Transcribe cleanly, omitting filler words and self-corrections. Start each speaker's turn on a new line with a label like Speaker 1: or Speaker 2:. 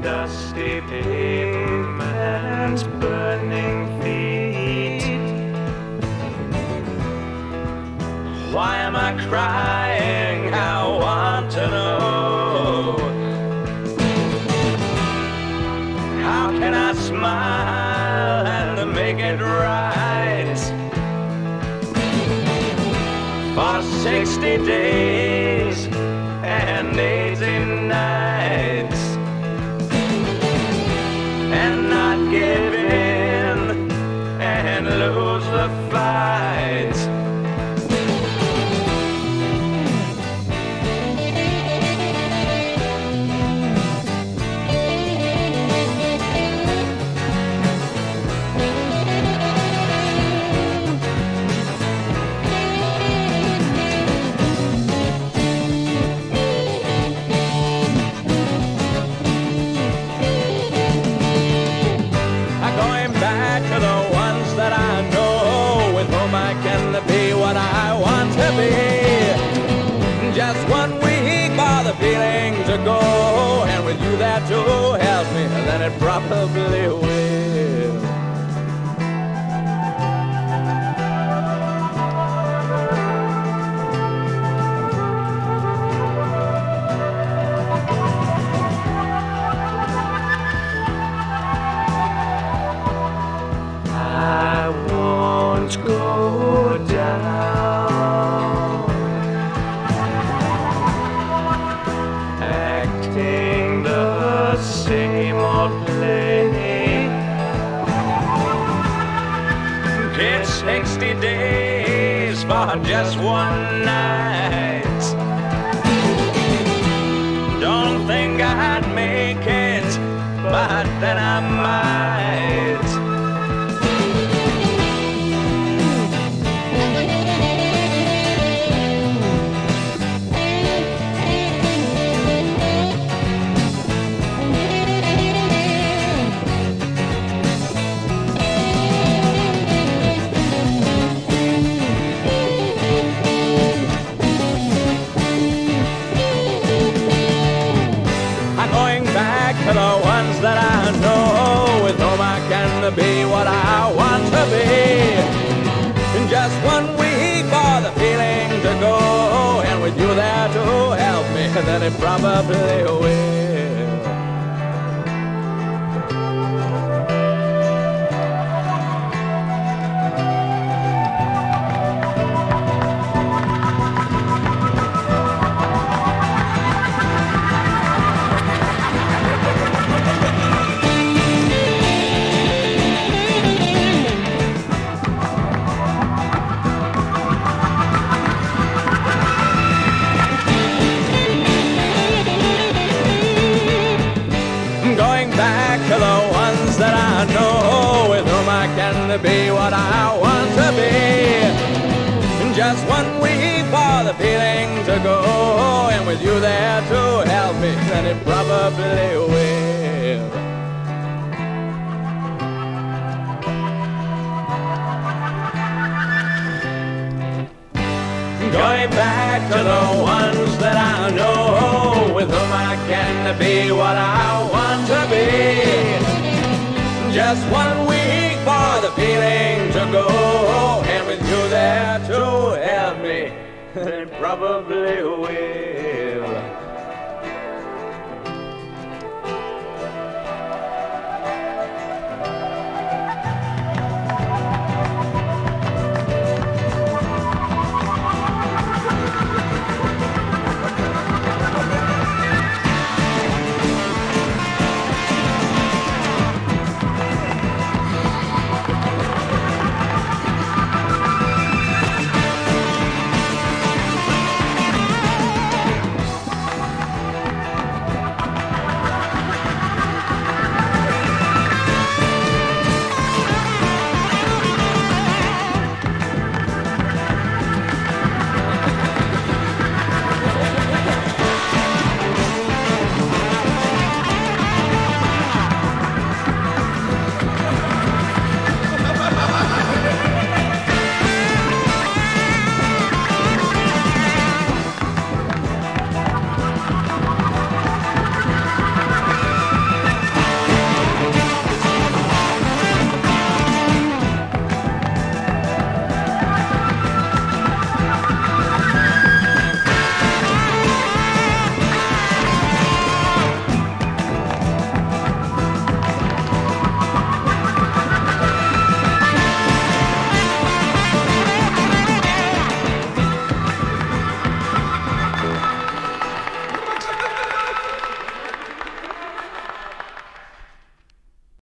Speaker 1: dusty pavements, burning feet. Why am I crying? I want to know. How can I smile and make it right? For 60 days and 80 nights, and not give in and lose the fight. What I want to be. Just 1 week for the feeling to go, and with you there to help me, then it probably will. I won't go down, acting the same old play. Did 60 days for just one night. Don't think I'd make it, but then I might. To the ones that I know, with whom I can be what I want to be. In just 1 week for the feeling to go, and with you there to help me, then it probably will. To the ones that I know, with whom I can be what I want to be. In just 1 week for the feeling to go, and with you there to help me, then it probably will. Going back to the ones that I know, with whom I can be what I want to be. Just 1 week for the feeling to go, and with you there to help me, it probably will.